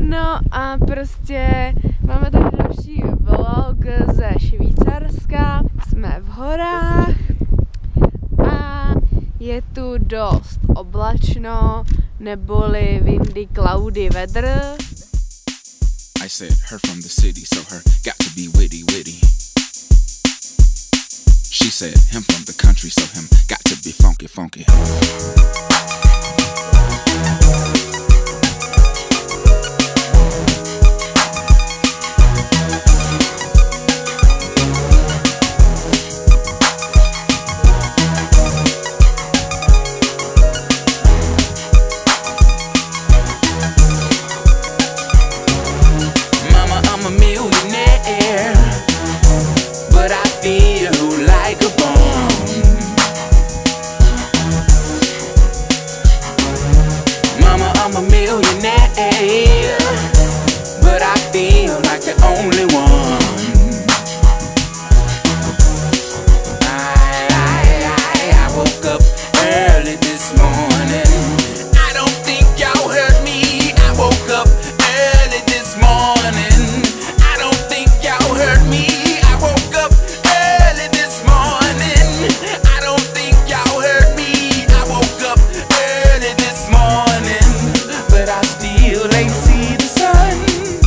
No a prostě máme tady další vlog ze Švýcarska. Jsme v horách a je tu dost oblačno, neboli windy, cloudy weather. I said her from the city, so her got to be witty, witty. She said him from the country, so him got to be funky, funky. I'm a millionaire, but I feel like the only one. I woke up early this morning. I don't think y'all heard me. I woke up early this morning. I don't think y'all heard me. I woke up early this morning. I don't think y'all heard me. I woke up early this morning. But I still ain't see the sun.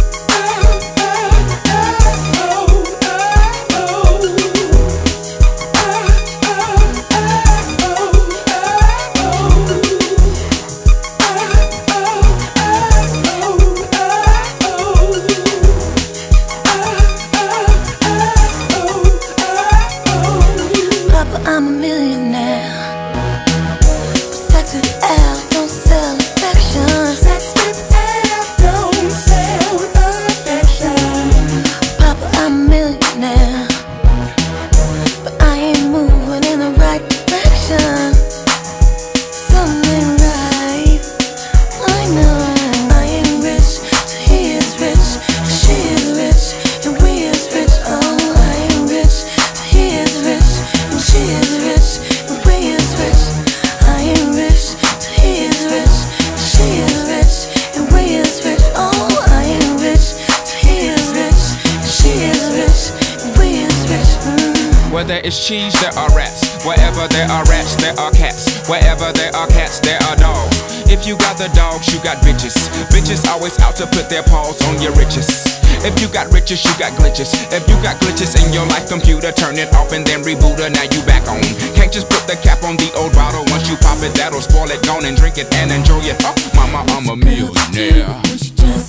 Papa, I'm a millionaire. Sex with L, don't sell affection. Sex with L, don't sell affection. Papa, I'm a millionaire, but I ain't moving in the right direction. Something right, I know. I ain't rich, so he is rich, she is rich, and we is rich. Oh, I ain't rich, so he is rich, and she is rich, and we is rich. I ain't rich, so he is rich, and she is rich, and we is rich. Oh, I ain't rich, so he is rich, and she is rich, and we is rich. Where there is cheese, there are rats. Wherever there are rats, there are cats. Wherever there are cats, there are dogs. If you got the dogs, you got bitches. Bitches always out to put their paws on your riches. If you got riches, you got glitches. If you got glitches in your life computer, turn it off and then reboot her. Now you back on. Can't just put the cap on the old bottle. Once you pop it, that'll spoil it. Gone and drink it and enjoy it. Oh, mama, I'm a millionaire. She just